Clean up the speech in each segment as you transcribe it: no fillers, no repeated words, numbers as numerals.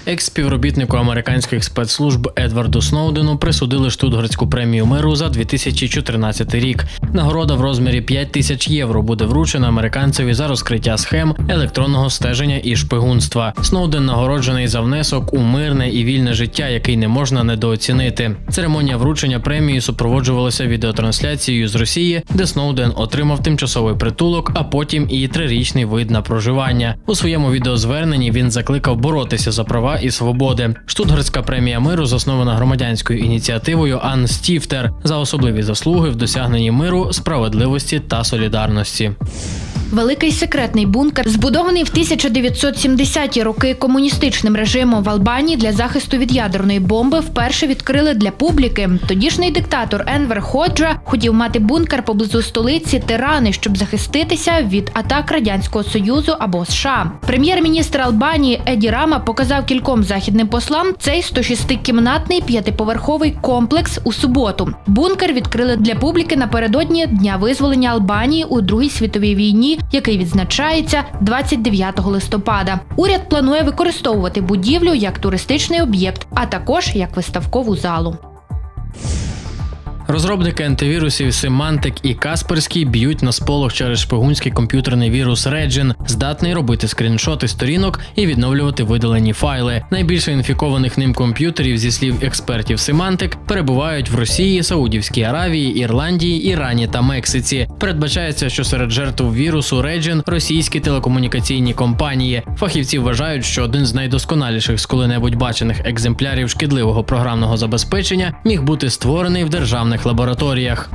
Екс-співробітнику американських спецслужб Едварду Сноудену присудили Штутгартську премію миру за 2014 рік. Нагорода в розмірі 5 тисяч євро буде вручена американцеві за розкриття схем електронного стеження і шпигунства. Сноуден нагороджений за внесок у мирне і вільне життя, який не можна недооцінити. Церемонія вручення премії супроводжувалася відеотрансляцією з Росії, де Сноуден отримав тимчасовий притулок, а потім і 3-річний вид на проживання. У своєму відеозверненні він закликав боротися за права і свободи. Штутгартська премія миру заснована громадянською ініціативою Анн Стіфтер за особливі заслуги в досягненні миру, справедливості та солідарності. Великий секретний бункер, збудований в 1970-ті роки комуністичним режимом в Албанії для захисту від ядерної бомби, вперше відкрили для публіки. Тодішній диктатор Енвер Ходжа хотів мати бункер поблизу столиці Тирани, щоб захиститися від атак Радянського Союзу або США. Прем'єр-міністр Албанії Еді Рама показав кільком західним послам цей 106-кімнатний 5-поверховий комплекс у суботу. Бункер відкрили для публіки напередодні Дня визволення Албанії у Другій світовій війні, який відзначається 29 листопада. Уряд планує використовувати будівлю як туристичний об'єкт, а також як виставкову залу. Розробники антивірусів Symantec і Kaspersky б'ють на сполох через шпигунський комп'ютерний вірус Regin, здатний робити скріншоти сторінок і відновлювати видалені файли. Найбільше інфікованих ним комп'ютерів, зі слів експертів Symantec, перебувають в Росії, Саудівській Аравії, Ірландії, Ірані та Мексиці. Передбачається, що серед жертв вірусу Regin – російські телекомунікаційні компанії. Фахівці вважають, що один з найдосконаліших з коли-небудь бачених екземплярів шкідливого програмного забезпечення міг бути створений в державних лабораторіях.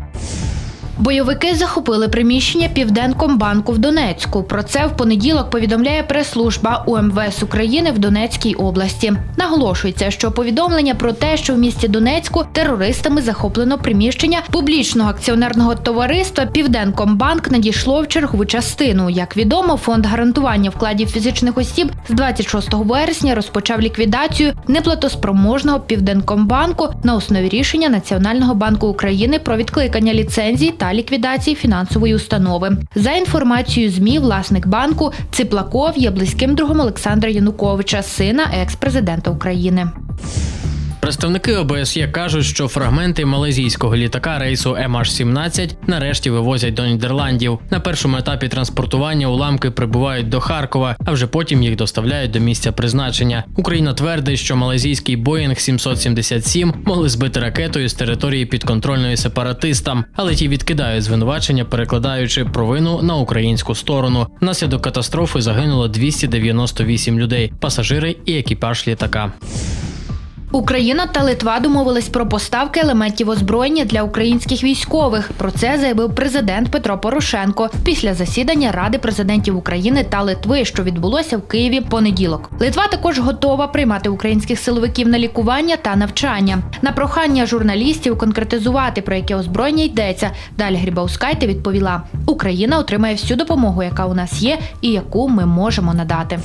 Бойовики захопили приміщення Південкомбанку в Донецьку. Про це в понеділок повідомляє прес-служба УМВС України в Донецькій області. Наголошується, що повідомлення про те, що в місті Донецьку терористами захоплено приміщення публічного акціонерного товариства Південкомбанк надійшло в чергову частину. Як відомо, Фонд гарантування вкладів фізичних осіб з 26 вересня розпочав ліквідацію неплатоспроможного Південкомбанку на основі рішення Національного банку України про відкликання ліцензій та ліквідації фінансової установи. За інформацією ЗМІ, власник банку Циплаков є близьким другом Олександра Януковича, сина екс-президента України. Представники ОБСЄ кажуть, що фрагменти малайзійського літака рейсу MH17 нарешті вивозять до Нідерландів. На першому етапі транспортування уламки прибувають до Харкова, а вже потім їх доставляють до місця призначення. Україна твердить, що малайзійський Боїнг 777 могли збити ракетою з території підконтрольної сепаратистам, але ті відкидають звинувачення, перекладаючи провину на українську сторону. Внаслідок катастрофи загинуло 298 людей – пасажири і екіпаж літака. Україна та Литва домовились про поставки елементів озброєння для українських військових. Про це заявив президент Петро Порошенко після засідання Ради президентів України та Литви, що відбулося в Києві в понеділок. Литва також готова приймати українських силовиків на лікування та навчання. На прохання журналістів конкретизувати, про яке озброєння йдеться, Даля Грибаускайте відповіла: «Україна отримає всю допомогу, яка у нас є і яку ми можемо надати».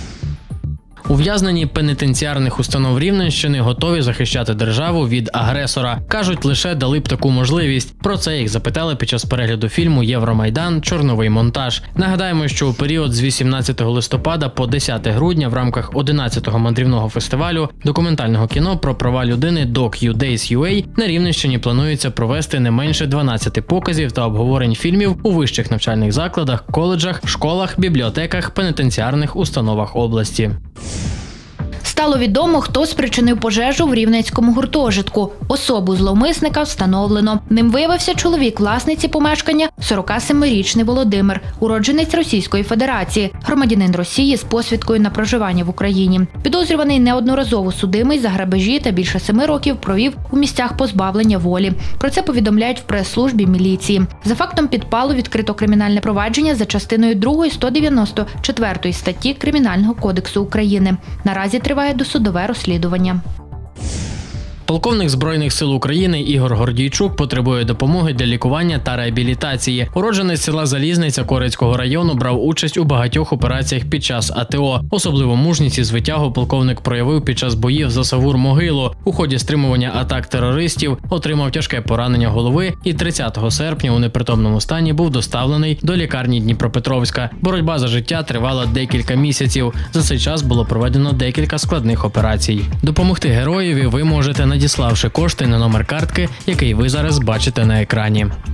Ув'язнені пенітенціарних установ Рівненщини готові захищати державу від агресора. Кажуть, лише дали б таку можливість. Про це їх запитали під час перегляду фільму «Євромайдан. Чорновий монтаж». Нагадаємо, що у період з 18 листопада по 10 грудня в рамках 11-го мандрівного фестивалю документального кіно про права людини DocUdays.UA на Рівненщині планується провести не менше 12 показів та обговорень фільмів у вищих навчальних закладах, коледжах, школах, бібліотеках, пенітенціарних установах області. Стало відомо, хто спричинив пожежу в рівненському гуртожитку. Особу зловмисника встановлено. Ним виявився чоловік власниці помешкання, 47-річний Володимир, уродженець Російської Федерації, громадянин Росії з посвідкою на проживання в Україні. Підозрюваний неодноразово судимий за грабежі та більше 7 років провів у місцях позбавлення волі. Про це повідомляють в прес-службі міліції. За фактом підпалу відкрито кримінальне провадження за частиною 2 194 статті Кримінального кодексу України. Наразі триває досудове розслідування. Полковник Збройних сил України Ігор Гордійчук потребує допомоги для лікування та реабілітації. Уродженець села Залізниця Корецького району брав участь у багатьох операціях під час АТО. Особливо мужність і звитягу полковник проявив під час боїв за Савур-Могилу. У ході стримування атак терористів отримав тяжке поранення голови і 30 серпня у непритомному стані був доставлений до лікарні Дніпропетровська. Боротьба за життя тривала декілька місяців. За цей час було проведено декілька складних операцій. Допомогти героєві ви можете, надіславши кошти на номер картки, який ви зараз бачите на екрані.